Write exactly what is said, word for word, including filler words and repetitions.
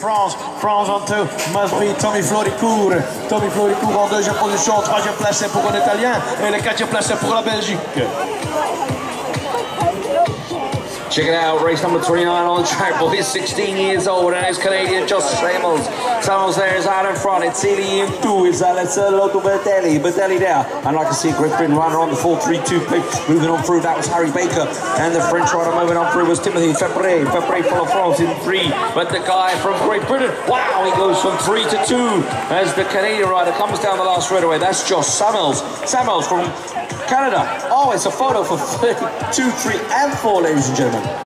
France, France en deux, must be Tommy Floricourt. Tommy Floricourt en deuxième position, troisième place c'est pour un Italien et le quatrième place c'est pour la Belgique. Check it out, race number twenty-nine on the track, boys, sixteen years old, and it's Canadian Josh Samuels. Samuels there is out in front, it's C D M two, it's Alexa Local Bertelli, Bertelli there. And like I see Great Britain rider on the four three two plate, moving on through, that was Harry Baker. And the French rider moving on through was Timothy Febret, Febret full of France in three. But the guy from Great Britain, wow, he goes from three to two as the Canadian rider comes down the last straightaway. That's Josh Samuels, Samuels from Canada. Oh, it's a photo for two, three, and four, ladies and gentlemen.